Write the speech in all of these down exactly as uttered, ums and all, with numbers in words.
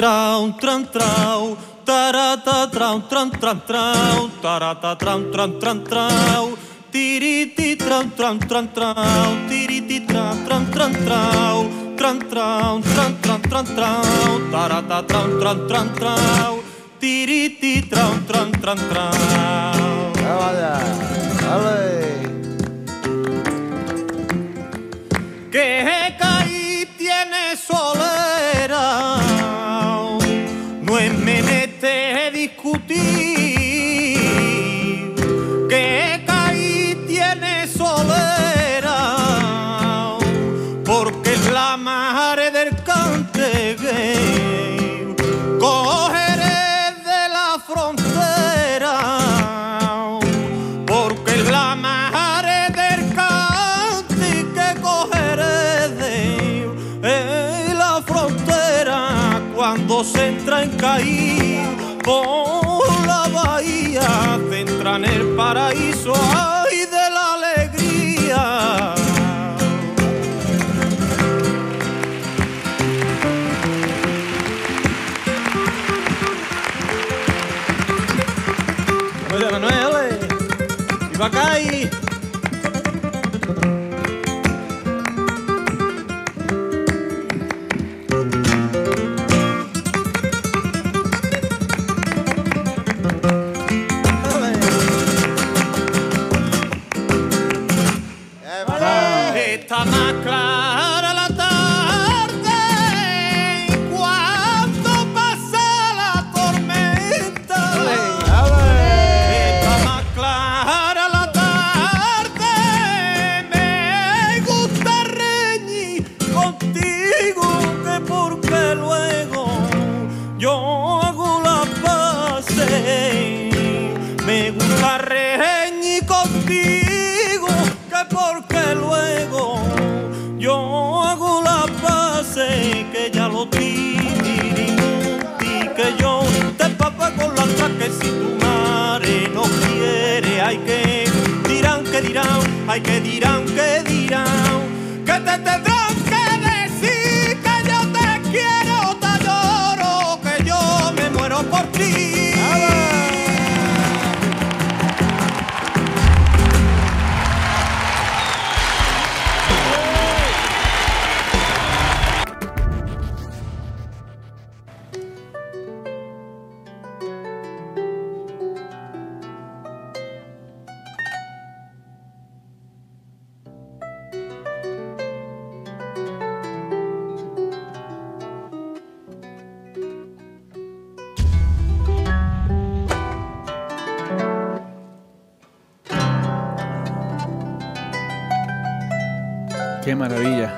trau, tran, trau, tarata, trau, tran, tran, trau, tarata, trau, tran, tran, trau, tiriti, trau, tran, tran, trau, tiriti, trau, tran, tran, trau, tran, trau, tran, tran, tran, trau, tarata, trau, tran, tran, trau, tiriti, trau, tran, tran, trau. Vaya, dale. Que caí tiene solera, no es menester discutir. Que caí tiene solera, porque es la madre del cante gay. Cogeré de la frontera, porque es la madre del cante que cogeré de la frontera. Cuando se entra en Caí por la bahía, se entra en el paraíso, ay, de la alegría. Oye, Manuel, iba a Caí. Está más clara la tarde cuando pasa la tormenta. Está más clara la tarde, me gusta reñir contigo, que porque luego yo hago la paz. Me gusta reñir contigo, que porque luego yo hago la paz, que ya lo tirimuti, que yo te papa con la otra, que si tu madre no quiere, hay que dirán, que dirán, hay que dirán, que dirán, que te tendrán que decir que yo te quiero, te lloro, que yo me muero por ti. Qué maravilla.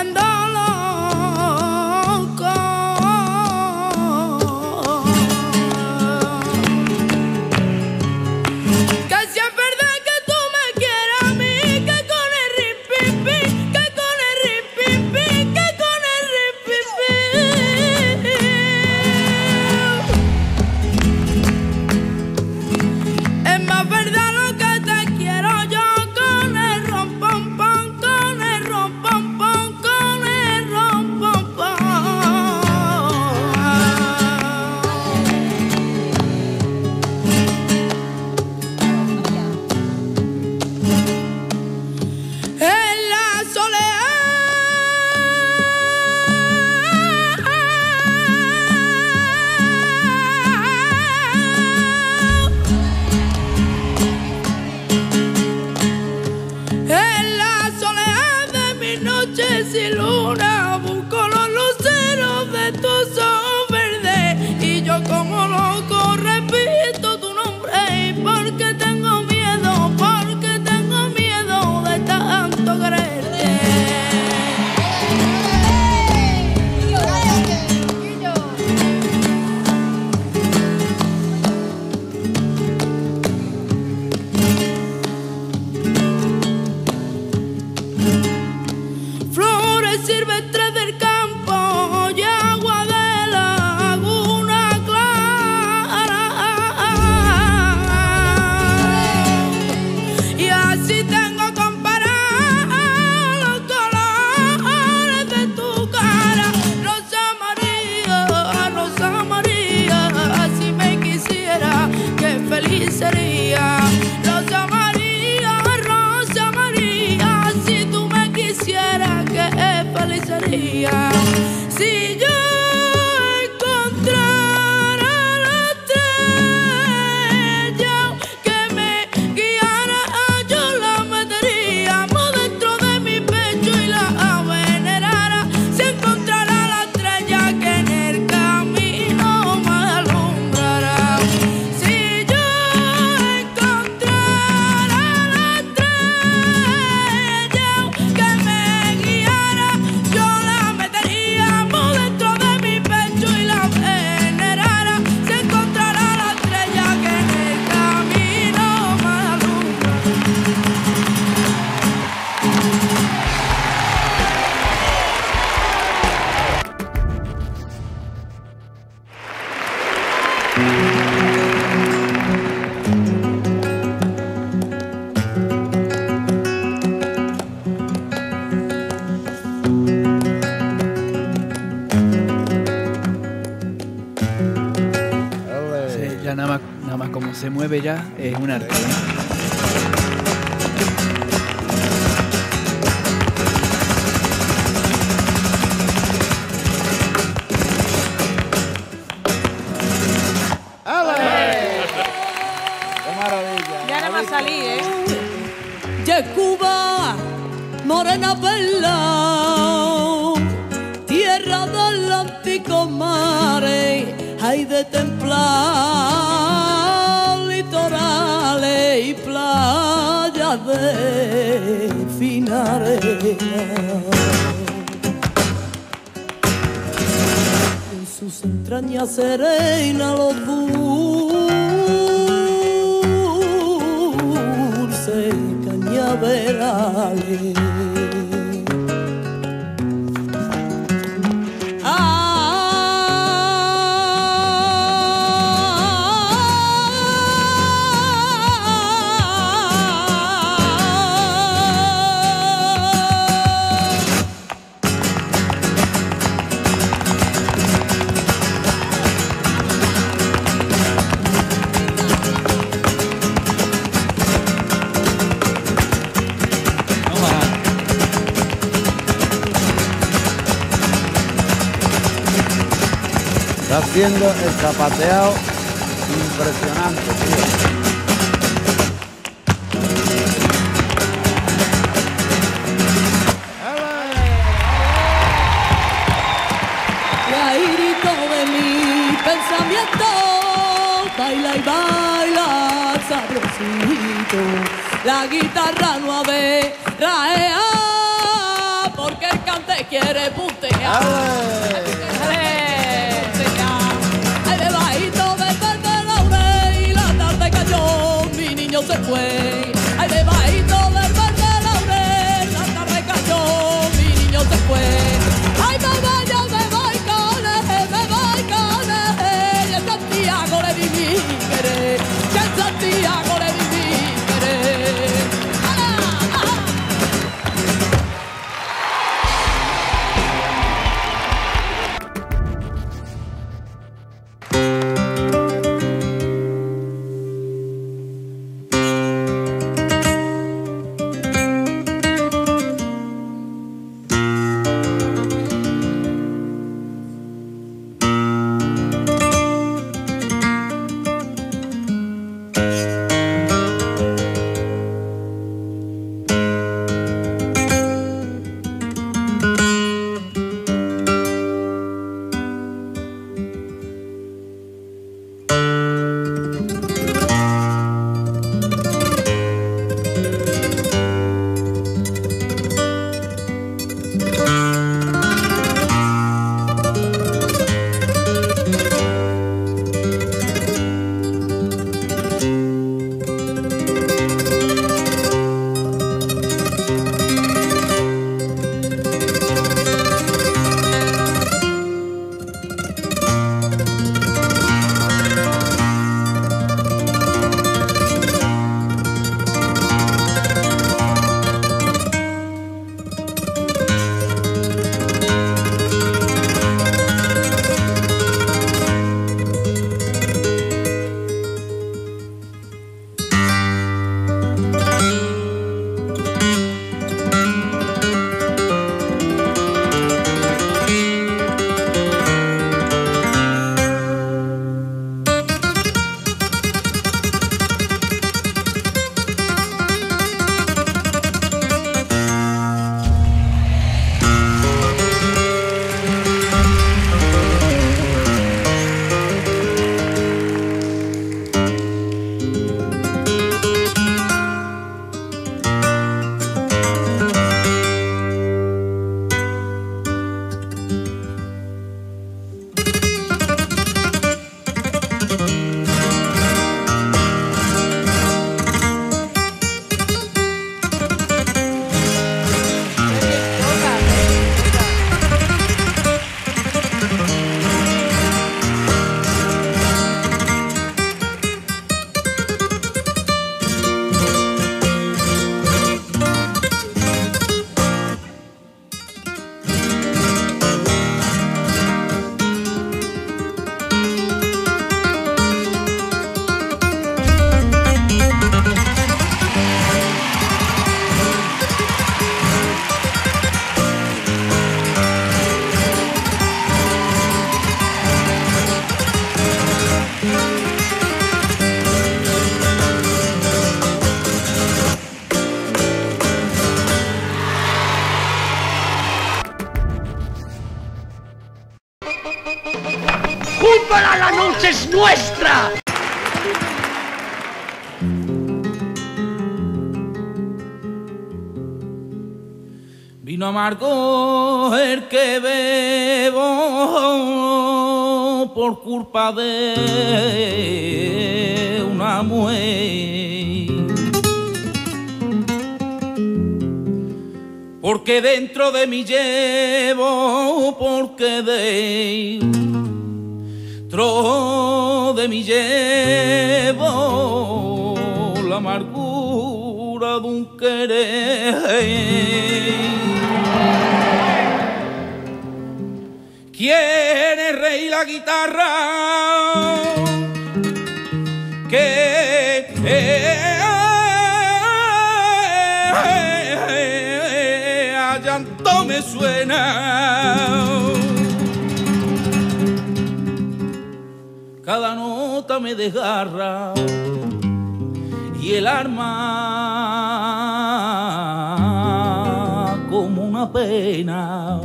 volviendo loco. Que si es verdad que tú me quieres a mí, que con el ripipi, que con el ripipi, que con el ripipi. Es más verdad lo que te quiero yo con el rompón pon, con el rompón pon, con el rompón pon. En la En la soledad de mis noches y luna busco los luceros de tus ojos verdes y yo como loco repito tu nombre y porque tengo miedo, porque tengo miedo de tanto quererte. Flores silvestres del campo y agua de laguna clara. Y así tengo comparado los colores de tu cara. Rosa María, Rosa María, si me quisiera, qué feliz sería. Rosa María, Rosa María, si tú me quisieras, qué feliz sería. Si yo encontrara la estrella que me guiara, yo la meteríamos dentro de mi pecho y la venerara. Si encontrara la estrella que en el camino me alumbrara. Si yo encontrara la estrella que me guiara, yo la meteríamos dentro de mi pecho y la venerara. Si encontrara la estrella que en el camino me alumbra. Ole. Sí, ya nada más, nada más como se mueve ya es un arte. ¿eh? ¡Ale! ¡Qué maravilla! Ya nada más salí, ¿eh? De Cuba, morena perla, tierra de Atlántico mares, hay de templar litorales y playas de fina arena. En sus entrañas serena los dulces cañaverales. Está haciendo el zapateado impresionante, tío. Y ahí grito de mi pensamiento, baila y baila sabrosito. La guitarra no ave raea, porque el cante quiere putear. Ay, debajito del verde laurel y la tarde cayó, mi niño se fue. Ay, debajito del verde laurel, la tarde cayó, mi niño se fue. Ay, me vaya, me voy con él, me voy con él. Y en Santiago le di mi querer, que en Santiago le di mi querer. ¡Hala! ¡Ajá! ¡Fútbol! ¡La noche es nuestra! Vino amargo el que bebo por culpa de una mujer. Porque dentro de mí llevo, porque dentro de mí llevo la amargura de un querer. ¿Quién es rey la guitarra? Que eh, a llanto me suena. Cada nota me desgarra y el alma como una pena.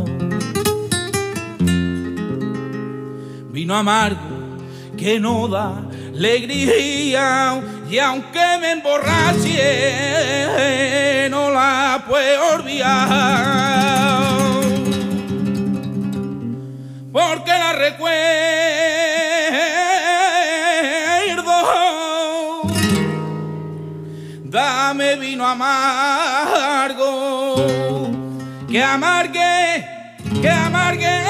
Vino amargo que no da alegría y aunque me emborrache no la puedo olvidar. recuerdo. Dame vino amargo, que amargue, que amargue.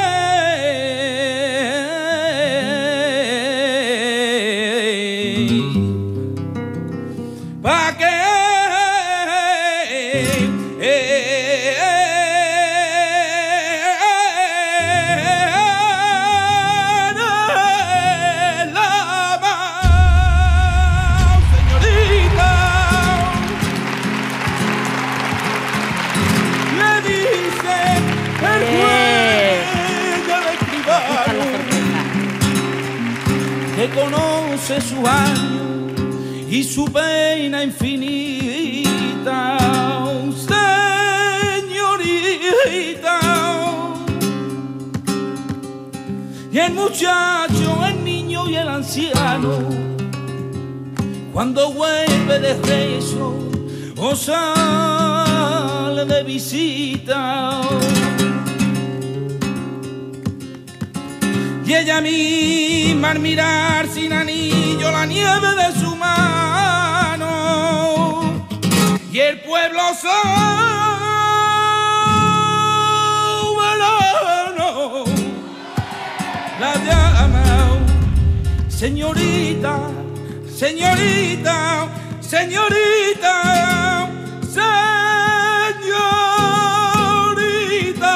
Pa' que que conoce su año y su pena infinita, señorita. Y el muchacho, el niño y el anciano, cuando vuelve de rezo o sale de visita, y ella misma al mirar sin anillo la nieve de su mano, y el pueblo soberano la llama señorita, señorita, señorita, señorita,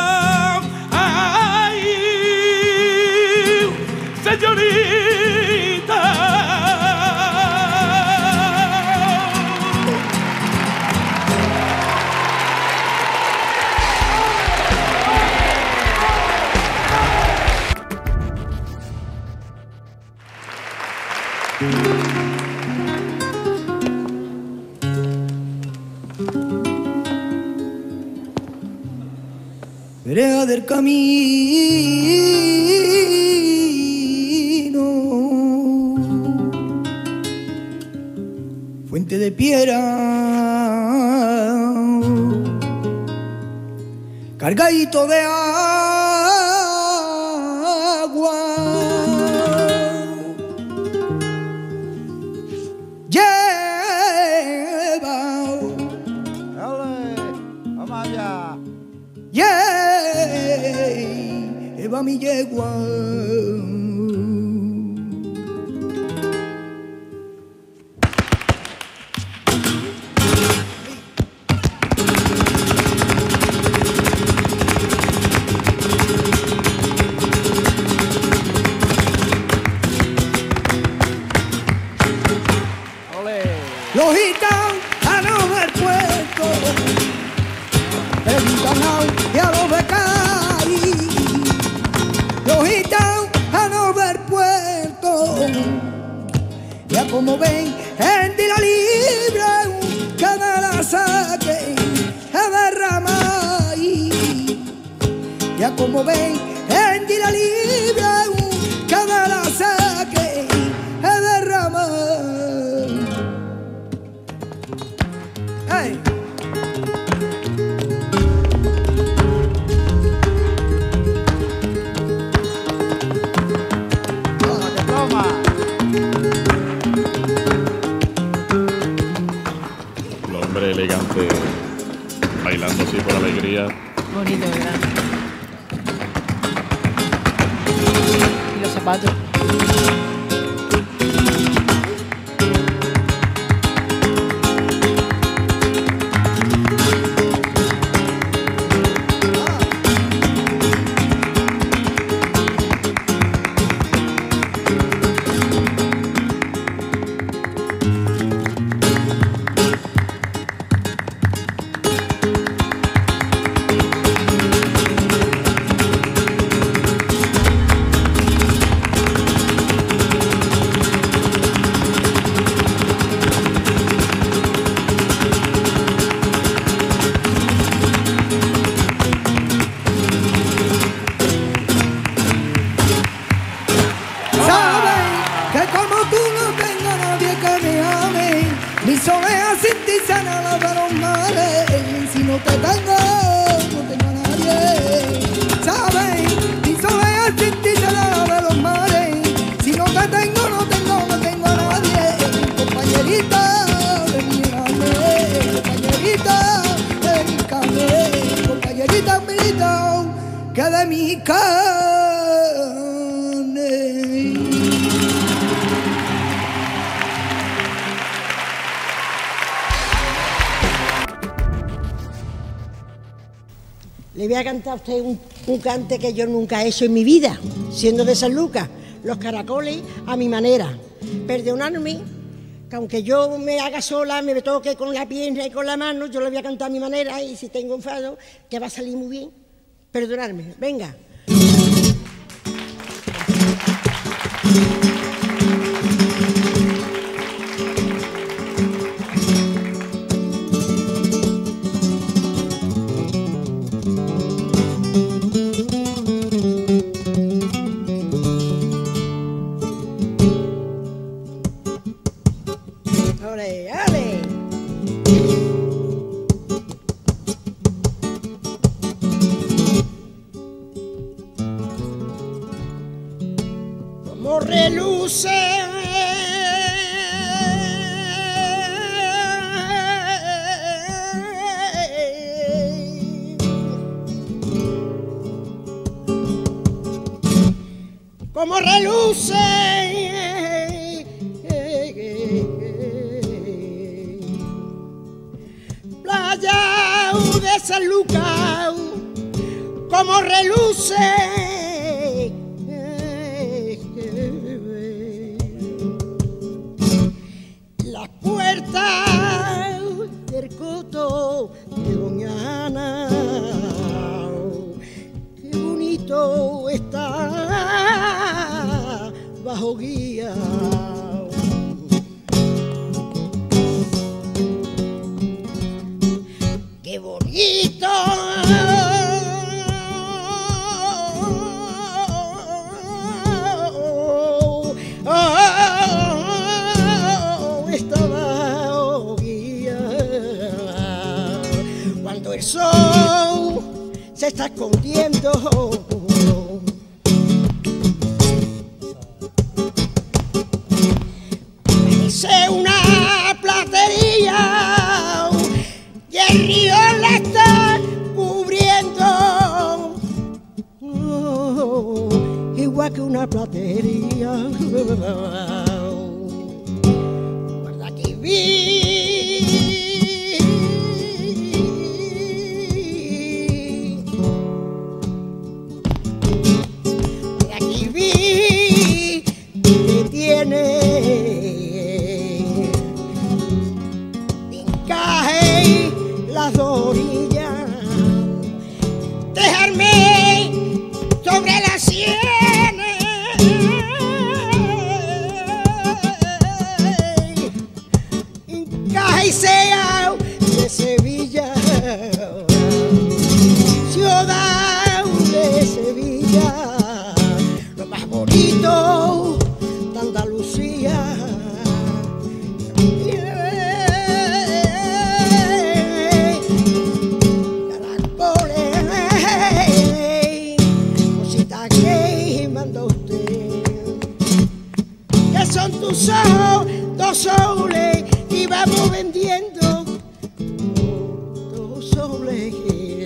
ay, señorita. Vereda del camino, fuente de piedra, cargadito de agua, lleva, vamos allá. lleva mi yegua. Los gitanos del puerto, el gitanao y a los becarios. Los gitanos del puerto, ya como ven, en la libre, que me la saque, a derramar. Ya como ven, en la libre, que me la saque, a derramar. Hey. El hombre elegante bailando así por alegría. Bonito, ¿verdad? Y los zapatos. Mi soledad sin ti se nada de los mares. Si no te tengo, no tengo a nadie. ¿Sabes? Mi soledad sin ti que de mi carne. Le voy a cantar a usted un, un cante que yo nunca he hecho en mi vida, siendo de San Lucas, Los Caracoles a mi manera. Perdonadme, que aunque yo me haga sola, me toque con la pierna y con la mano, yo le voy a cantar a mi manera y si tengo enfado, que va a salir muy bien. Perdonadme, venga. ¡Ale, ale! Como reluce como reluce playa de San Lucas, como reluce las puertas del coto de Doña Ana. Qué bonito está bajo guía. Qué bonito estaba guía cuando el sol se está escondiendo. Parece una platería y el río la está cubriendo, oh, igual que una platería. Guarda que vi, guarda que vi que tiene encaje las orillas, dejarme sobre las sienes, encaje y sea de Sevilla, ciudad de Sevilla, lo más bonito de Andalucía. Son tus ojos, dos soles, y vamos vendiendo dos soles.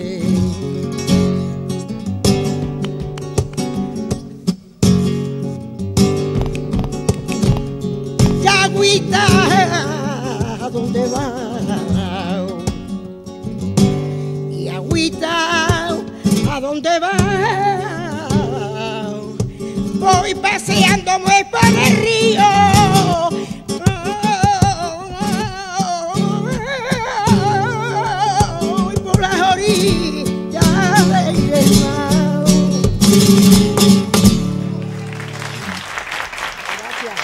Y agüita, ¿a dónde va? Y agüita, ¿a dónde va? Voy paseándome por el río, voy por las orillas del mar. Gracias.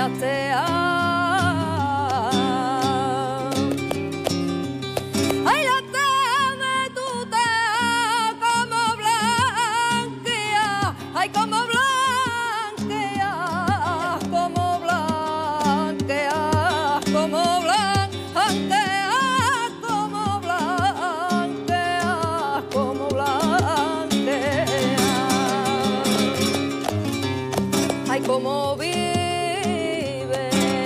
atea. Ay, la tea de tu tea como blanquea, ay, como blanquea, como blanquea, como blanquea, como blanquea, como blanquea. Ay, como vive,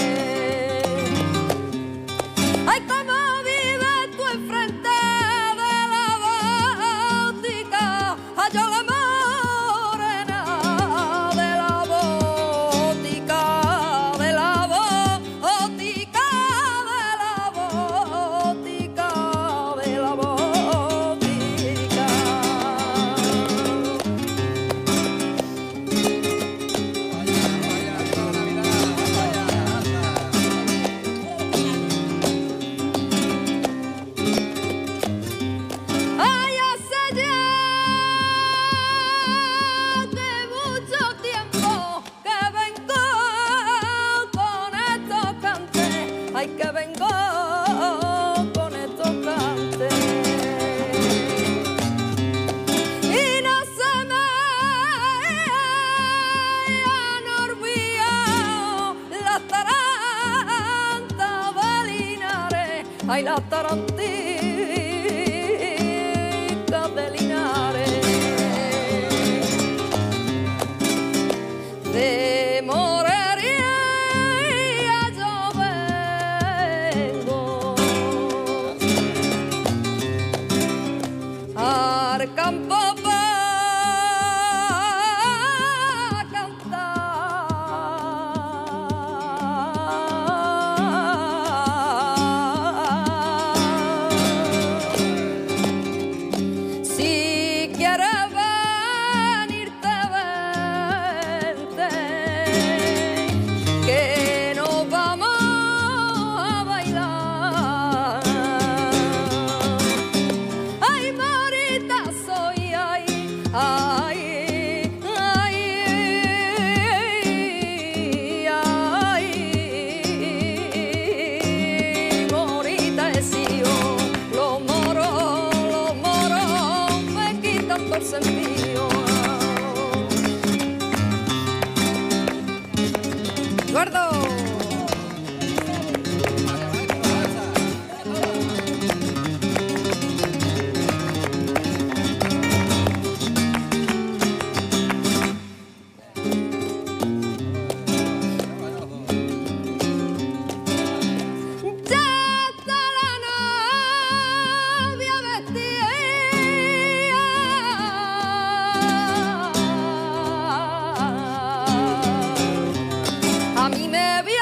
ay, como vive tú enfrente de la botica, ay, yo la morena de la botica, de la botica, de la botica, de la botica. Ay, hace ya que mucho tiempo que vengo con estos cantes, ay, que vengo con estos cantes. Y no se me han olvidado las tarantas de Linares, ay, las tarantitas de Linares. De Morería yo vengo al campo para cantar. Si quieres venirte, vente, que nos vamos a bailar. Ay, Morita soy, ay, ay, ay, ay, Morita es yo, los moros, los moros me quitan por ser mío. Gordo. Ya está la novia vestida, a mí me vio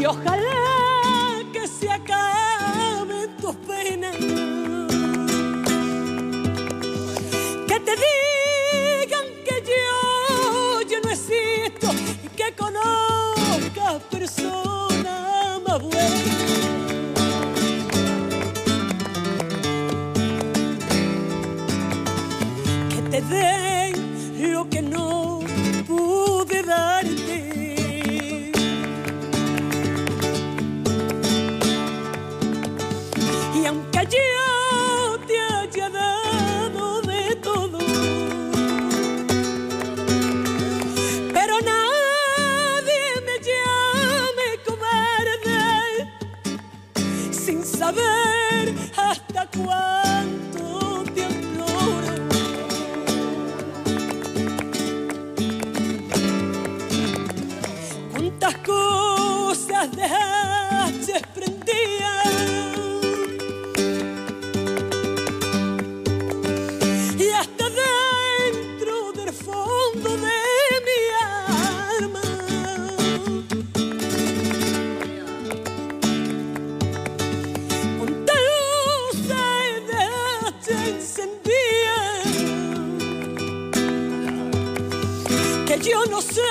y ojalá que se acaben tus penas, que te digan que yo, yo no existo y que conozcas personas más buenas, que te den lo que no pude darte. Y aunque yo te haya dado de todo, pero nadie me llame cobarde sin saber hasta cuánto te imploro. Cuántas cosas dejaste prendidas y hasta dentro del fondo de mi alma. Cuántas luces dejaste encendidas que yo no sé.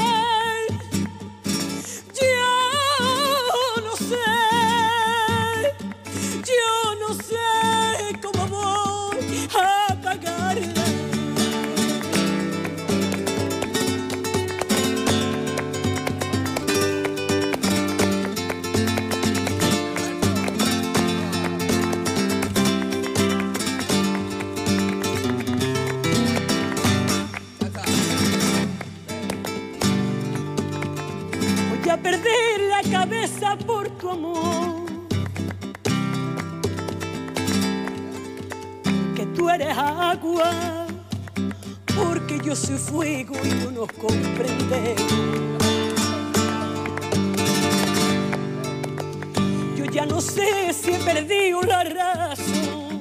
Voy a perder la cabeza por tu amor, que tú eres agua, porque yo soy fuego y no nos comprendemos. Yo ya no sé si he perdido la razón,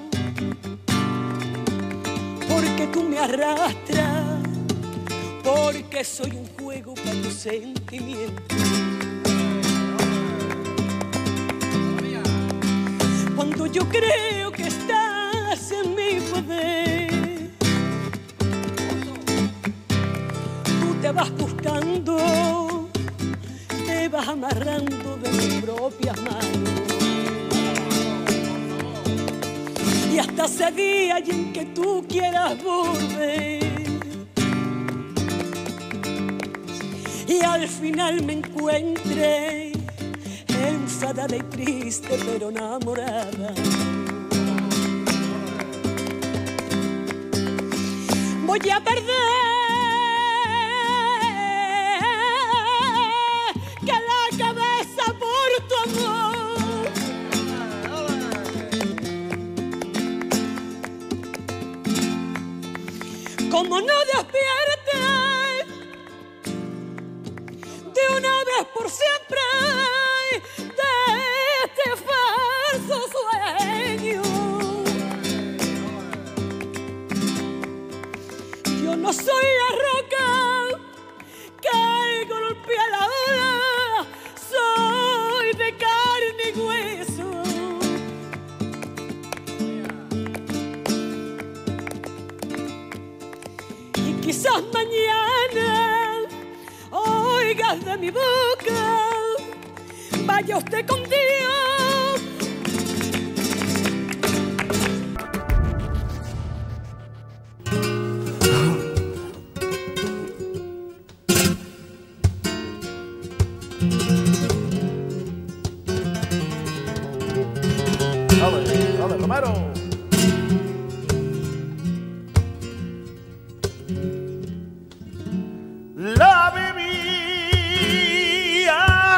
porque tú me arrastras, porque soy un juego para tus sentimientos. Cuando yo creo que estás en mi poder, tú te vas buscando, te vas amarrando de mis propias manos. Y hasta ese día y en que tú quieras volver, y al final me encuentre enfadada y triste pero enamorada, voy a perder que la cabeza por tu amor. Como no despiertes de una vez por siempre de este falso sueño, yo no soy la roca que golpea la ola, soy de carne y hueso. Y quizás mañana oigas de mi boca, vaya usted con Dios. Dale, dale, Romero. La bebía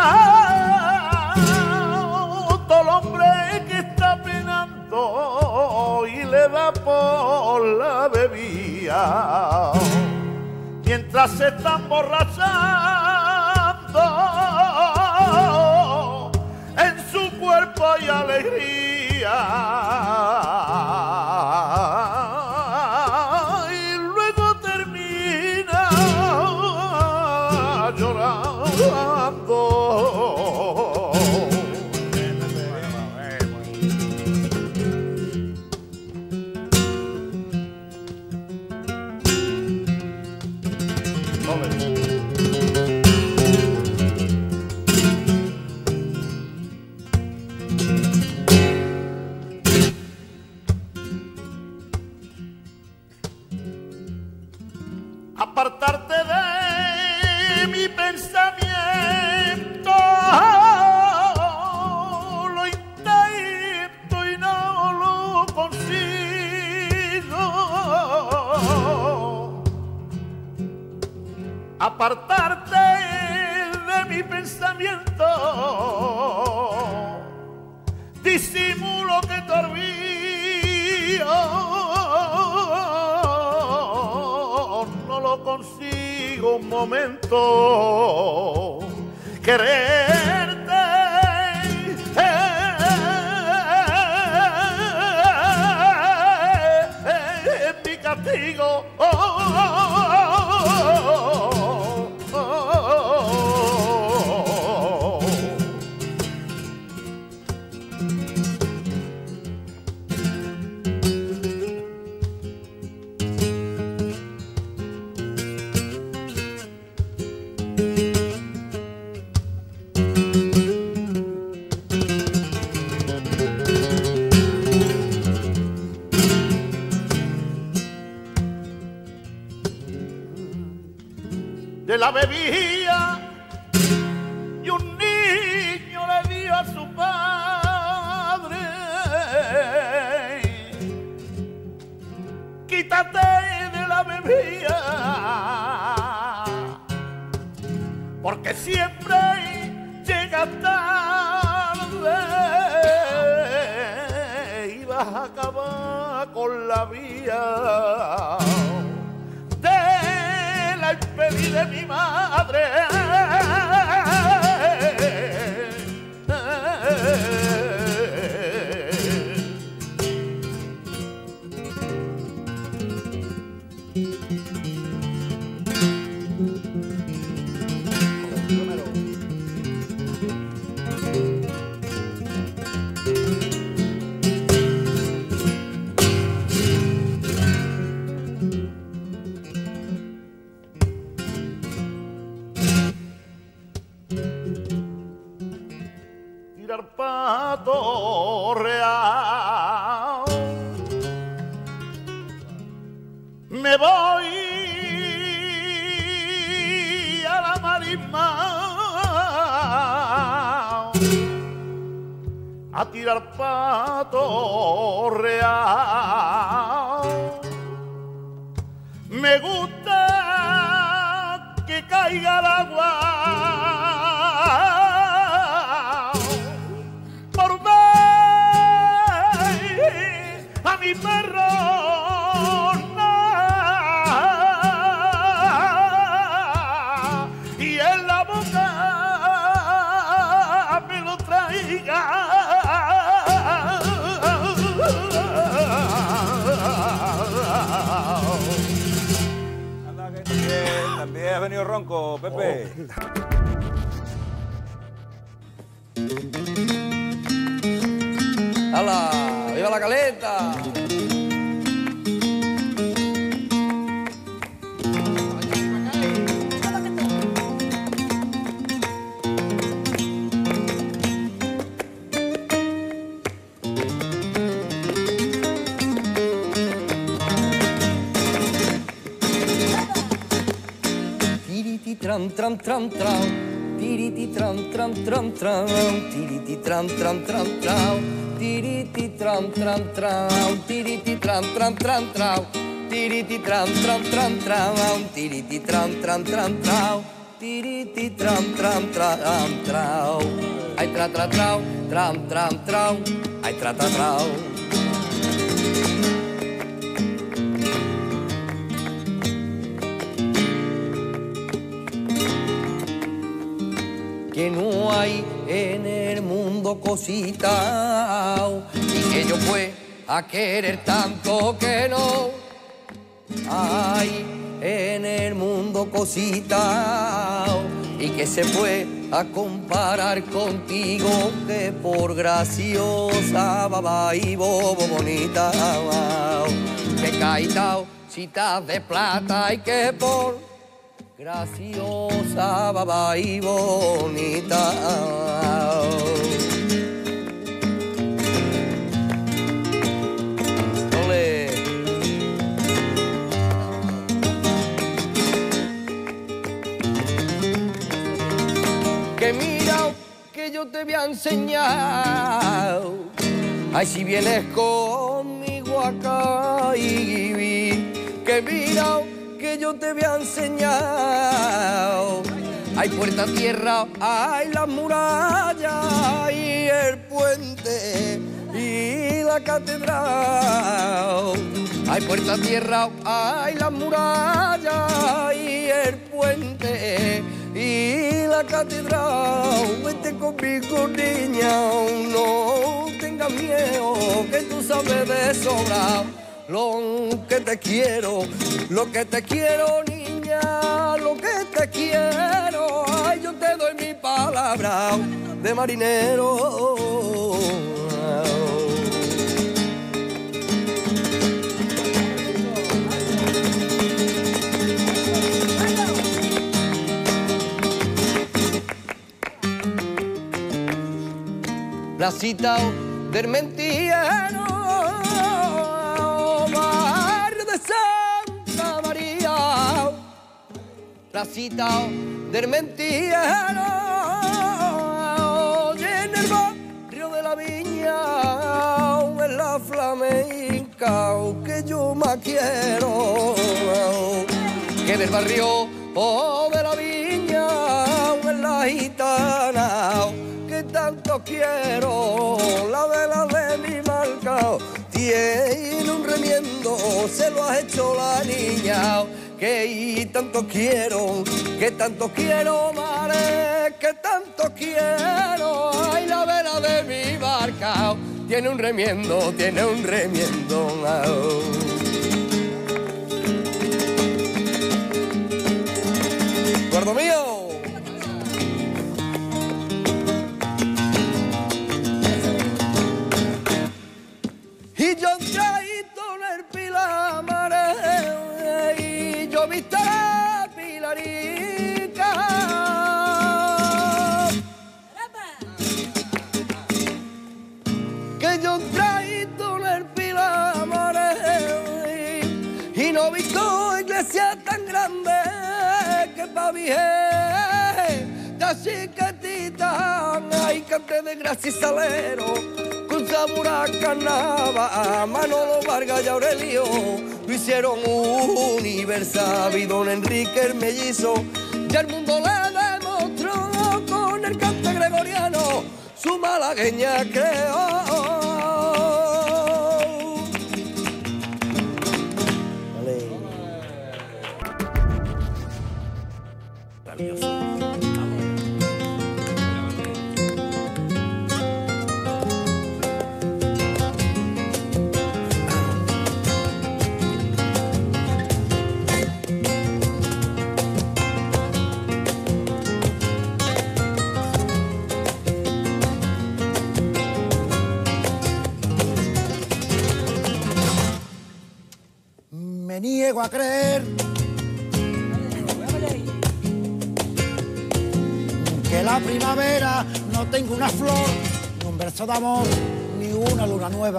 todo el hombre que está penando y le da por la bebida mientras se está emborrachando, en su cuerpo hay alegría y luego termina llorando. lo intento y no lo consigo. Apartarte de mi pensamiento, disimulo que te olvido, no lo consigo un momento, quererte es mi castigo. De la bebía y un niño le dio a su padre. Quítate de la bebida, porque siempre llega tarde y vas a acabar con la vida la pedí de mi madre. Pato real, me voy a la marisma a tirar pato real. Me gusta que caiga el agua a mi perro, nah, y en la boca me lo traiga. Anda, que también, también ha venido ronco, Pepe. Oh. ¡Hala! ¡Viva la caleta! Tiriti tram tram tram tram, tiriti tram tram tram tram, tiriti tram tram tram tram. Tiriti tram tram tram, tiriti tram tram tram tram, tiriti tram tram tram tram, tiriti tram tram tram tram, tiriti tram tram tram tram. Ay tra tra trau, tram tram trau, ay tra tra trau. Que no hay en el mundo cosita y que yo fue a querer tanto que no hay en el mundo cosita y que se fue a comparar contigo que por graciosa baba y bobo bonita que caitao citas de plata y que por graciosa, baba y bonita. Ole. Que mira que yo te voy a enseñar. Ay, si vienes conmigo acá y que mira que yo te voy a enseñar. Hay puerta tierra, hay las murallas y el puente y la catedral. Hay puerta tierra, hay las murallas y el puente y la catedral. Vete conmigo, niña, no tengas miedo, que tú sabes de sobra lo que te quiero, lo que te quiero, niña, lo que te quiero. Ay, yo te doy mi palabra de marinero. Placita del Mentiano, barrio de Santa María. Placita del Mentiano, y en el barrio de la Viña, en la flamenca que yo más quiero. Que del barrio oh, de la Viña, en la gitana que tanto quiero, la vela de mi marca tiene un remiendo, se lo ha hecho la niña, que tanto quiero, que tanto quiero, mare, que tanto quiero. Ay, la vela de mi barca tiene un remiendo, tiene un remiendo. Gordo mío. Y yo traído en el Pilamare, y yo viste la Pilarica. Que yo traído en el Pilamare, y no visto iglesia tan grande que pa' vieja, así quietita, hay cante de gracia y salero. Con Zamora Canava, Manolo Vargas y Aurelio lo hicieron universal. Y don Enrique el mellizo ya el mundo le demostró con el cante gregoriano su malagueña creó. Me niego a creer que la primavera no tenga una flor, ni un verso de amor, ni una luna nueva.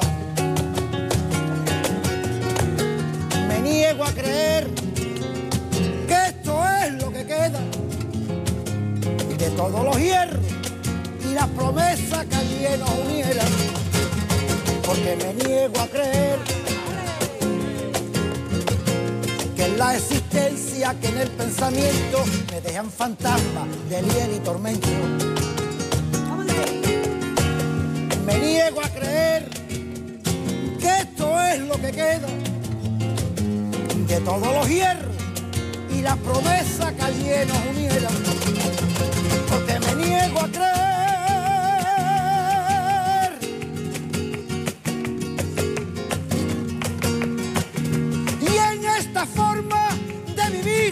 Me niego a creer que esto es lo que queda de todos los hierros y las promesas que allí nos unieran. Porque me niego a creer que en la existencia, que en el pensamiento me dejan fantasmas de hiel y tormento. Me niego a creer que esto es lo que queda de todos los hierros y las promesas que allí nos unieran. Porque me niego a creer. Esta forma de vivir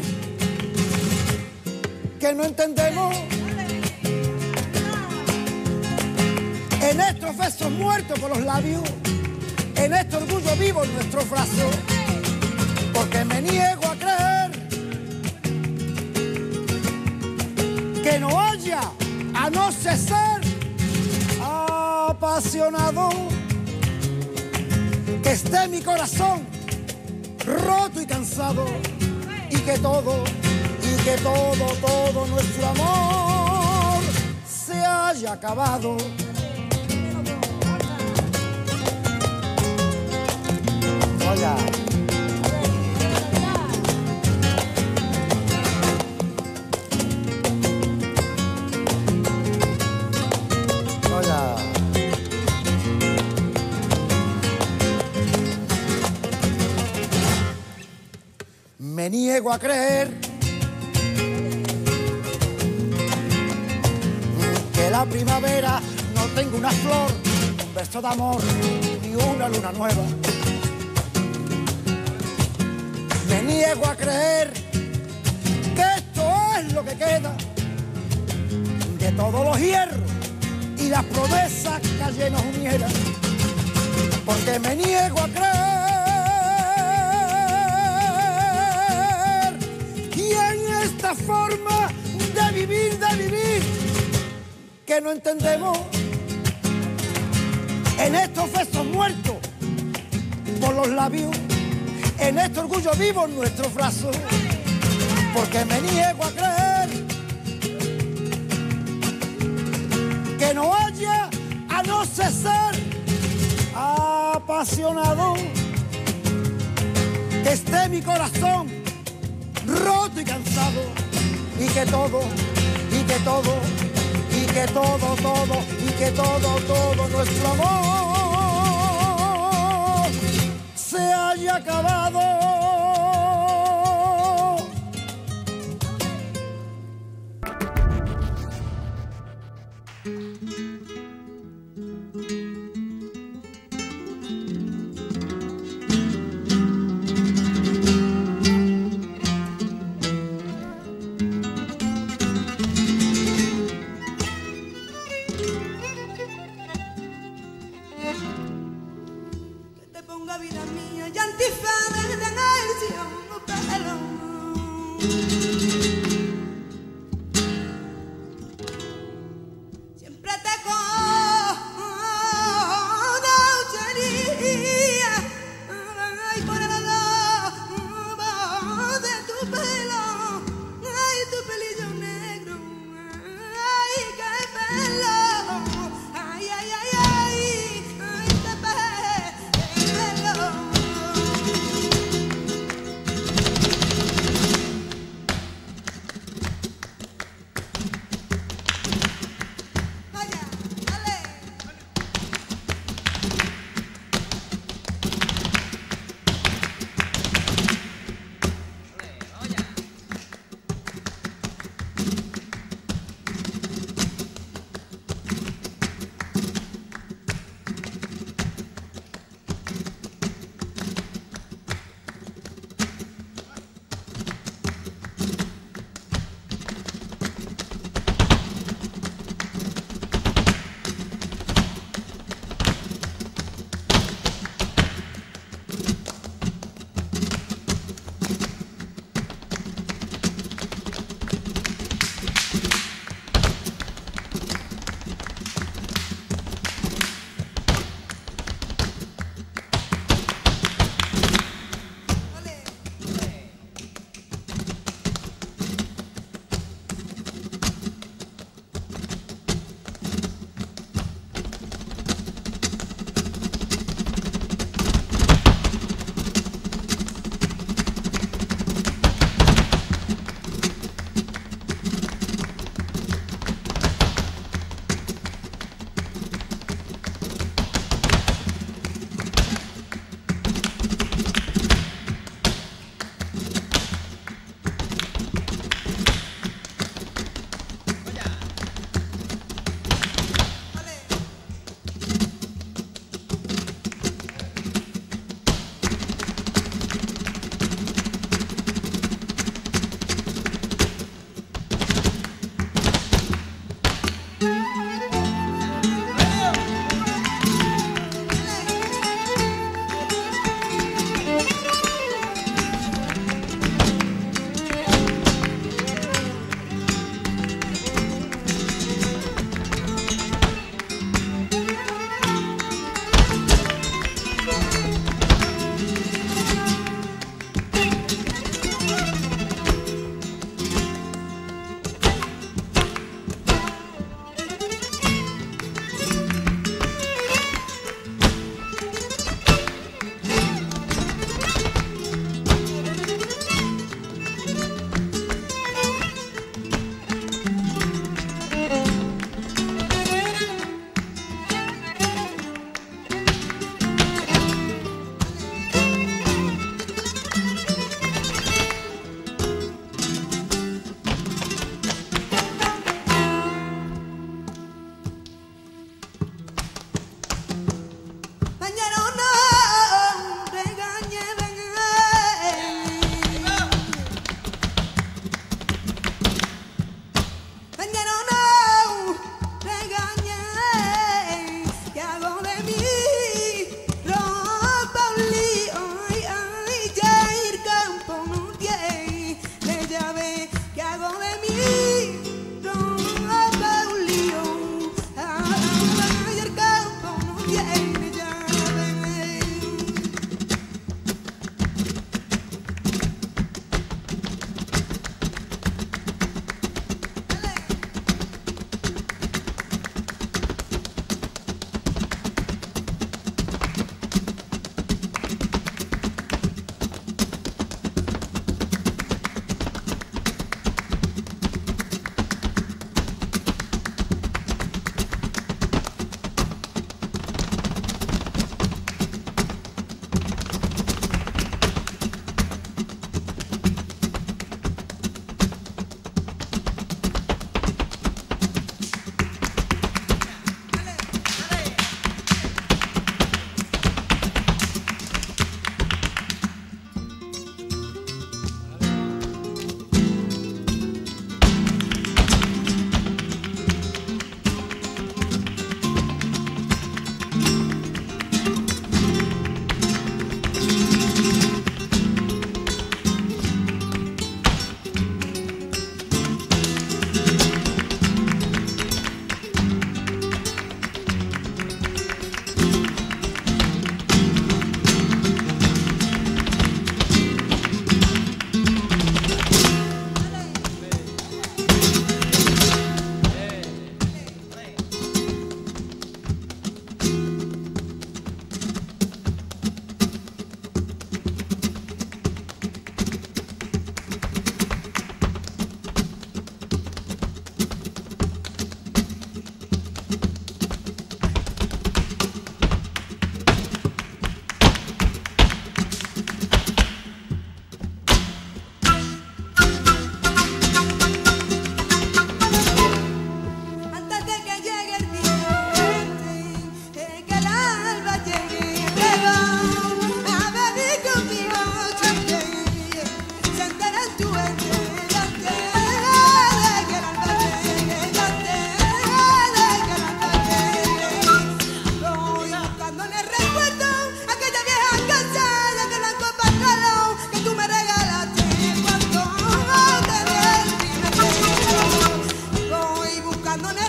que no entendemos, en estos besos muertos por los labios, en este orgullo vivo en nuestros brazos, porque me niego a creer que no haya, a no ser apasionado, que esté mi corazón roto y cansado, y que todo, y que todo, todo nuestro amor se haya haya acabado. Oye. Me niego a creer que la primavera no tenga una flor, un beso de amor ni una luna nueva. Me niego a creer que esto es lo que queda de todos los hierros y las promesas que ayer nos unieran. Porque me niego a creer esta forma de vivir, de vivir, que no entendemos en estos besos muertos por los labios, en este orgullo vivo en nuestros brazos, porque me niego a creer que no haya a no cesar apasionado, que esté mi corazón roto y cansado, y que todo, y que todo, y que todo, todo, y que todo, todo nuestro amor se haya acabado.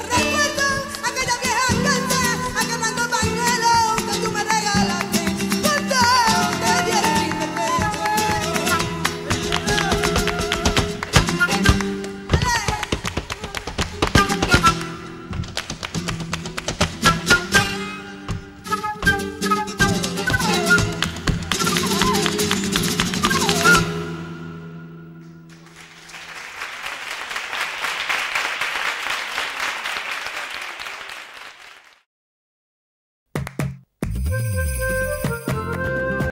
recuerdo.